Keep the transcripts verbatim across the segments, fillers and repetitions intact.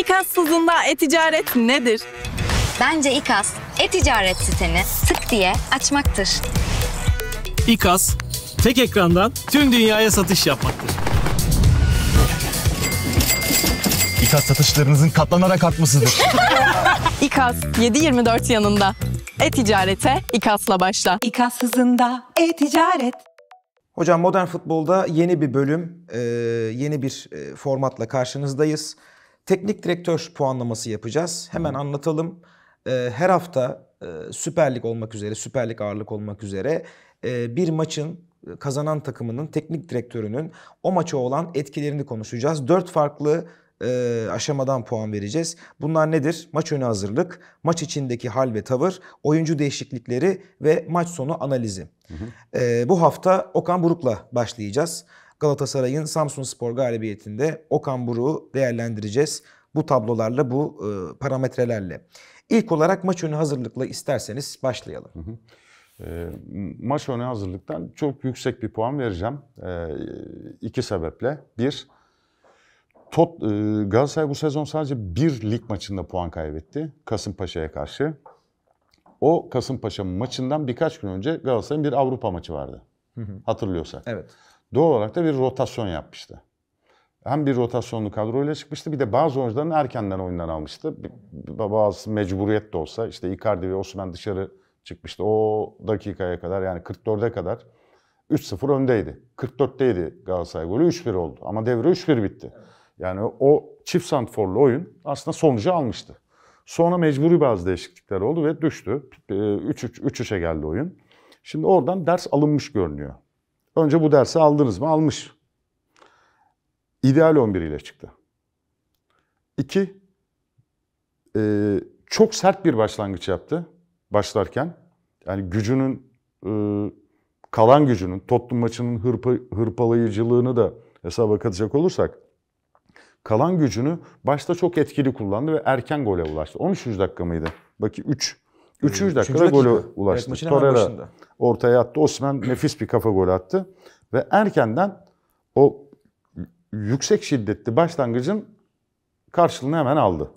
İKAS hızında e-ticaret nedir? Bence İKAS, e-ticaret siteni tık diye açmaktır. İKAS, tek ekrandan tüm dünyaya satış yapmaktır. İKAS satışlarınızın katlanarak artmasıdır. İKAS yedi yirmi dört yanında. E-ticarete İKAS'la başla. İKAS hızında e-ticaret. Hocam modern futbolda yeni bir bölüm, yeni bir formatla karşınızdayız. Teknik direktör puanlaması yapacağız. Hemen anlatalım. Her hafta Süper Lig olmak üzere, Süper Lig ağırlık olmak üzere bir maçın kazanan takımının teknik direktörünün o maça olan etkilerini konuşacağız. Dört farklı aşamadan puan vereceğiz. Bunlar nedir? Maç önü hazırlık, maç içindeki hal ve tavır, oyuncu değişiklikleri ve maç sonu analizi. Hı hı. Ee, bu hafta Okan Buruk'la başlayacağız. Galatasaray'ın Samsunspor galibiyetinde Okan Buruk'u değerlendireceğiz. Bu tablolarla, bu e, parametrelerle. İlk olarak maç önü hazırlıkla isterseniz başlayalım. Hı hı. E, maç önü hazırlıktan çok yüksek bir puan vereceğim. E, iki sebeple. Bir, Tot, e, Galatasaray bu sezon sadece bir lig maçında puan kaybetti. Kasımpaşa'ya karşı. O Kasımpaşa maçından birkaç gün önce Galatasaray'ın bir Avrupa maçı vardı. Hı hı. Hatırlıyorsak. Evet. Doğal olarak da bir rotasyon yapmıştı. Hem bir rotasyonlu kadroyla çıkmıştı, bir de bazı oyuncularını erkenden oyundan almıştı. Bazı mecburiyet de olsa, işte Icardi ve Osimhen dışarı çıkmıştı. O dakikaya kadar, yani kırk dörde kadar üç sıfır öndeydi. kırk dörtteydi Galatasaray golü, üç bir oldu. Ama devre üç bir bitti. Yani o çift santrforlu oyun aslında sonucu almıştı. Sonra mecburi bazı değişiklikler oldu ve düştü. üç üçe geldi oyun. Şimdi oradan ders alınmış görünüyor. Önce bu dersi aldınız mı? Almış. İdeal on bir ile çıktı. İki, e, çok sert bir başlangıç yaptı başlarken. Yani gücünün, e, kalan gücünün, Tottenham maçının hırpa, hırpalayıcılığını da hesaba katacak olursak, kalan gücünü başta çok etkili kullandı ve erken gole ulaştı. on üçüncü dakika mıydı? Bakın üç. üçüncü dakikada gole ulaştı. Evet, Torreira ortaya attı. Osimhen nefis bir kafa golü attı. Ve erkenden o yüksek şiddetli başlangıcın karşılığını hemen aldı.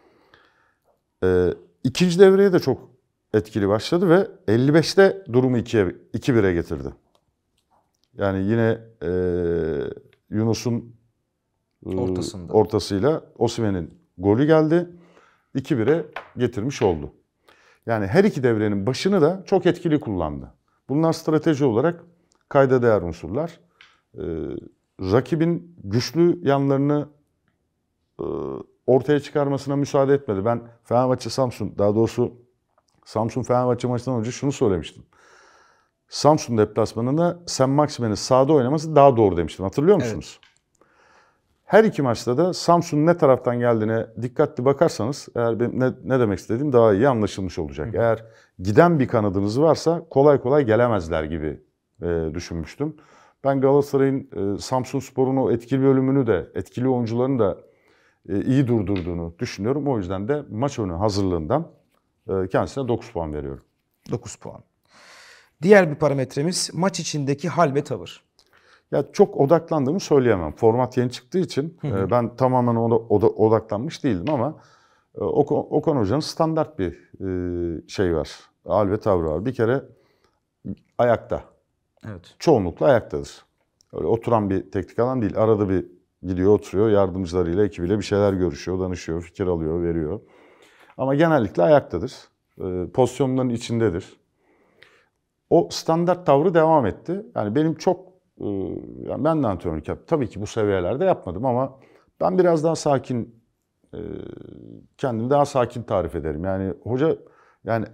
Ee, ikinci devreye de çok etkili başladı ve elli beşte durumu ikiye, iki bire getirdi. Yani yine e, Yunus'un ortasında, ortasıyla Osimhen'in golü geldi. iki bire getirmiş oldu. Yani her iki devrenin başını da çok etkili kullandı. Bunlar strateji olarak kayda değer unsurlar. Ee, rakibin güçlü yanlarını e, ortaya çıkarmasına müsaade etmedi. Ben Fenerbahçe-Samsun, daha doğrusu Samsun-Fenerbahçe maçından önce şunu söylemiştim. Samsun deplasmanında Sen Maximen'in sahada oynaması daha doğru demiştim. Hatırlıyor musunuz? Evet. Her iki maçta da Samsun'un ne taraftan geldiğine dikkatli bakarsanız, eğer benim ne, ne demek istediğim daha iyi anlaşılmış olacak. Hı. Eğer giden bir kanadınız varsa kolay kolay gelemezler gibi e, düşünmüştüm. Ben Galatasaray'ın e, Samsunspor'un o etkili bölümünü de, etkili oyuncularını da e, iyi durdurduğunu düşünüyorum. O yüzden de maç önü hazırlığından e, kendisine dokuz puan veriyorum. dokuz puan. Diğer bir parametremiz maç içindeki hal ve tavır. Ya çok odaklandığımı söyleyemem. Format yeni çıktığı için hı hı. ben tamamen ona odaklanmış değildim ama Okan Hoca'nın standart bir şey var. Hal ve tavrı var. Bir kere ayakta. Evet. Çoğunlukla ayaktadır. Öyle oturan bir teknik adam değil. Arada bir gidiyor, oturuyor, yardımcılarıyla, ekibiyle bir şeyler görüşüyor, danışıyor, fikir alıyor, veriyor. Ama genellikle ayaktadır. Pozisyonların içindedir. O standart tavrı devam etti. Yani benim çok Yani ben de antrenörlük yaptım. Tabii ki bu seviyelerde yapmadım ama ben biraz daha sakin, kendimi daha sakin tarif ederim. Yani hoca, yani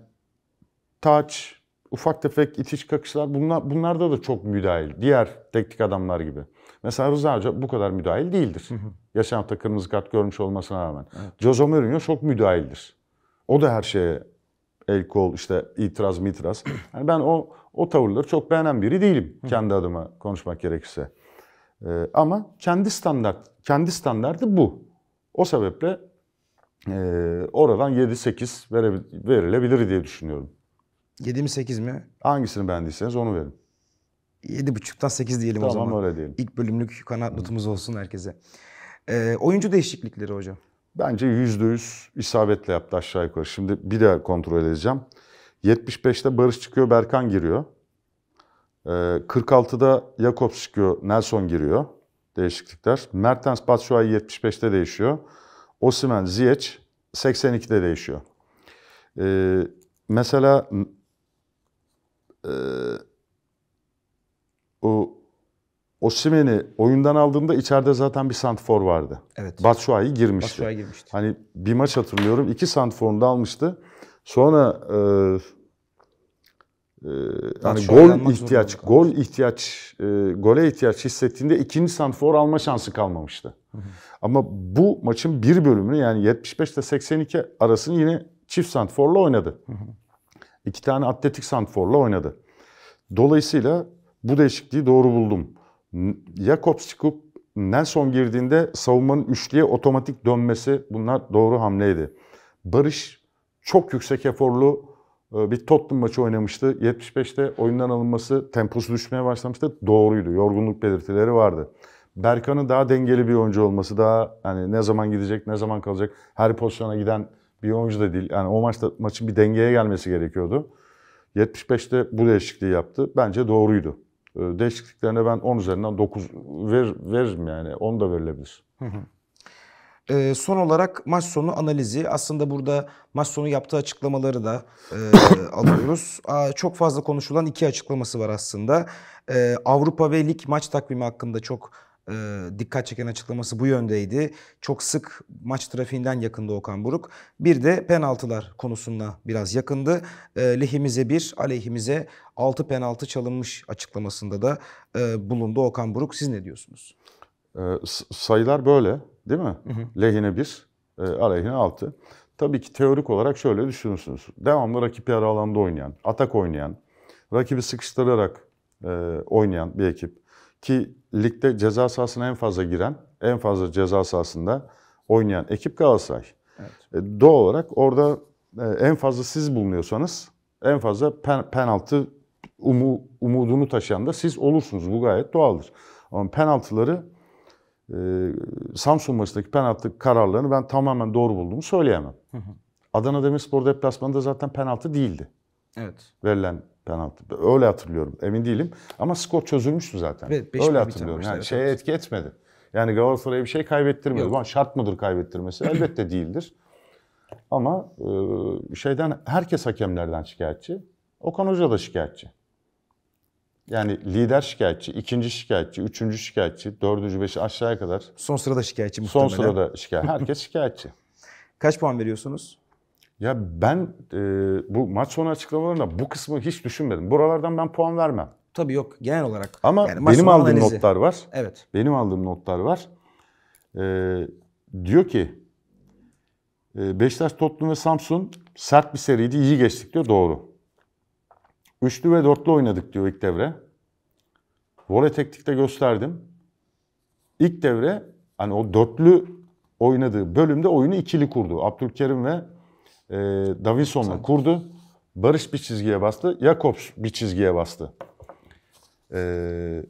taç, ufak tefek itiş kakışlar, bunlar, bunlarda da çok müdahil. Diğer teknik adamlar gibi. Mesela Rıza Hoca bu kadar müdahil değildir. Hı hı. Geçen hafta kırmızı kart görmüş olmasına rağmen. Evet. Jose Mourinho çok müdahildir. O da her şeye el kol, işte itiraz mitiraz. Yani ben o o tavırları çok beğenen biri değilim. Hı. Kendi adıma konuşmak gerekirse. Ee, ama kendi standart, kendi standartı bu. O sebeple e, oradan yedi sekiz verilebilir diye düşünüyorum. yedi mi sekiz mi? Hangisini beğendiyseniz onu verin. yedi buçuktan sekiz diyelim tamam, o zaman. Tamam öyle diyelim. İlk bölümlük kanat notumuz olsun herkese. Ee, oyuncu değişiklikleri hocam. Bence yüzde yüz isabetle yaptı aşağı yukarı. Şimdi bir daha kontrol edeceğim. yetmiş beşte Barış çıkıyor, Berkan giriyor. kırk altıda Jakobs çıkıyor, Nelson giriyor. Değişiklikler. Mertens, Batshuayi yetmiş beşte değişiyor. Osimhen, Ziyech seksen ikide değişiyor. Ee, mesela e, o Osimhen'i oyundan aldığında içeride zaten bir santrfor vardı. Evet. Batshuayi girmişti. Batshuayi girmişti. Hani bir maç hatırlıyorum. iki santrforunu da almıştı. Sonra e, e, hani Batshuayi gol almak ihtiyaç, zorunda gol kalmıştı. ihtiyaç, e, gole ihtiyaç hissettiğinde ikinci santrfor alma şansı kalmamıştı. Hı hı. Ama bu maçın bir bölümünü yani yetmiş beş ile seksen iki arasını yine çift santrforla oynadı. Hı hı. İki tane atletik santrforla oynadı. Dolayısıyla bu değişikliği doğru buldum. Jakobs çıkıp Nelson girdiğinde savunmanın üçlüye otomatik dönmesi, bunlar doğru hamleydi. Barış çok yüksek eforlu bir Tottenham maçı oynamıştı. yetmiş beşte oyundan alınması, temposu düşmeye başlamıştı. Doğruydu. Yorgunluk belirtileri vardı. Berkan'ın daha dengeli bir oyuncu olması, daha hani ne zaman gidecek, ne zaman kalacak, her pozisyona giden bir oyuncu da değil. Yani o maçta maçın bir dengeye gelmesi gerekiyordu. yetmiş beşte bu değişikliği yaptı. Bence doğruydu. Değişikliklerine ben on üzerinden dokuz ver, veririm yani. on da verilebilir. Hı hı. Ee, son olarak maç sonu analizi. Aslında burada maç sonu yaptığı açıklamaları da e, alıyoruz. Aa, çok fazla konuşulan iki açıklaması var aslında. Ee, Avrupa ve Lig maç takvimi hakkında çok e, dikkat çeken açıklaması bu yöndeydi. Çok sık maç trafiğinden yakındı Okan Buruk. Bir de penaltılar konusunda biraz yakındı. E, lehimize bir, aleyhimize altı penaltı çalınmış açıklamasında da e, bulundu Okan Buruk. Siz ne diyorsunuz? E, sayılar böyle değil mi? Hı hı. Lehine bir, e, aleyhine altı. Tabii ki teorik olarak şöyle düşünürsünüz. Devamlı rakip yarı alanda oynayan, atak oynayan, rakibi sıkıştırarak e, oynayan bir ekip. Ki ligde ceza sahasına en fazla giren, en fazla ceza sahasında oynayan ekip Galatasaray. Evet. E, doğal olarak orada e, en fazla siz bulunuyorsanız en fazla pen, penaltı umu, umudunu taşıyan da siz olursunuz. Bu gayet doğaldır. Ama penaltıları e, Samsun maçındaki penaltı kararlarını ben tamamen doğru bulduğumu söyleyemem. Hı hı. Adana Demirspor deplasmanında zaten penaltı değildi. Evet. Verilen penaltı. Öyle hatırlıyorum. Emin değilim. Ama skor çözülmüştü zaten. Evet, öyle hatırlıyorum. Yani şeye evet. etki etmedi. Yani Galatasaray'a bir şey kaybettirmedi. Ama şart mıdır kaybettirmesi? Elbette değildir. Ama e, şeyden herkes hakemlerden şikayetçi. Okan Hoca da şikayetçi. Yani lider şikayetçi, ikinci şikayetçi, üçüncü şikayetçi, dördüncü, beşi aşağıya kadar. Son sırada şikayetçi muhtemelen. Son sırada şikayetçi. Herkes şikayetçi. Kaç puan veriyorsunuz? Ya ben e, bu maç sonu açıklamalarında bu kısmı hiç düşünmedim. Buralardan ben puan vermem. Tabii yok genel olarak. Ama yani benim aldığım analizi. notlar var. Evet. Benim aldığım notlar var. E, diyor ki e, Beşiktaş, Tottenham ve Samsun sert bir seriydi, iyi geçtik diyor. Doğru. Üçlü ve dörtlü oynadık diyor ilk devre. Voley teknikte gösterdim. İlk devre hani o dörtlü oynadığı bölümde oyunu ikili kurdu. Abdülkerim ve e, Davinson'la kurdu. Barış bir çizgiye bastı. Jakobs bir çizgiye bastı. E,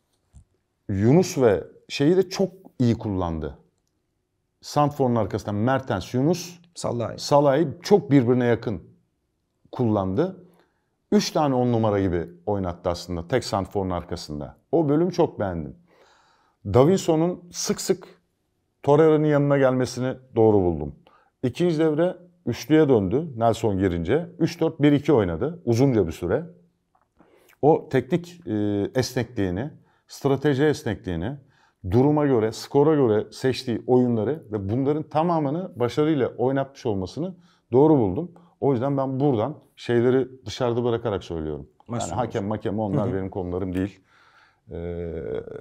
Yunus ve şeyi de çok iyi kullandı. Santfor'un arkasından Mertens, Yunus, Salah'ı Salah'ı çok birbirine yakın kullandı. Üç tane on numara gibi oynattı aslında tek santforun arkasında. O bölümü çok beğendim. Davinson'un sık sık Torreira'nın yanına gelmesini doğru buldum. İkinci devre üçlüye döndü Nelson girince. üç dört bir iki oynadı uzunca bir süre. O teknik e, esnekliğini, strateji esnekliğini, duruma göre, skora göre seçtiği oyunları ve bunların tamamını başarıyla oynatmış olmasını doğru buldum. O yüzden ben buradan şeyleri dışarıda bırakarak söylüyorum. Yani Maşallah. hakem makem onlar Hı-hı. benim konularım değil. Ee,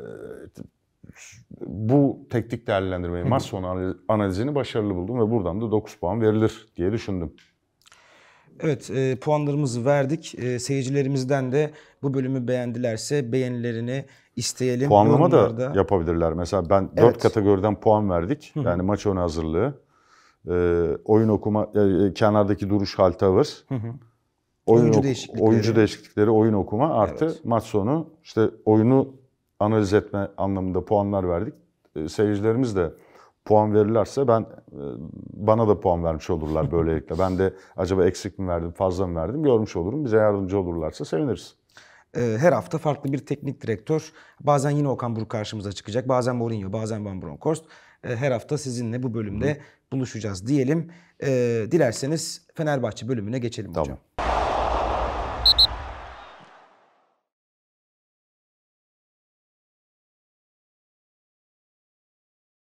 bu teknik değerlendirmeyi, maç sonu analizini başarılı buldum ve buradan da dokuz puan verilir diye düşündüm. Evet, e, puanlarımızı verdik. E, seyircilerimizden de bu bölümü beğendilerse beğenilerini isteyelim. Puanlama Yorumlarda... da yapabilirler. Mesela ben dört evet. kategoriden puan verdik. Hı-hı. Yani maç ön hazırlığı, e, oyun okuma, e, kenardaki duruş, hal, tavır, Hı-hı. oyun oyuncu, ok- değişiklikleri. oyuncu değişiklikleri, oyun okuma artı evet. maç sonu işte oyunu analiz etme anlamında puanlar verdik. E, seyircilerimiz de puan verirlerse ben e, bana da puan vermiş olurlar böylelikle. Ben de acaba eksik mi verdim, fazla mı verdim görmüş olurum. Bize yardımcı olurlarsa seviniriz. Her hafta farklı bir teknik direktör, bazen yine Okan Buruk karşımıza çıkacak, bazen Mourinho, bazen Van Bronckhorst. Her hafta sizinle bu bölümde buluşacağız diyelim. Dilerseniz Fenerbahçe bölümüne geçelim hocam. Tamam.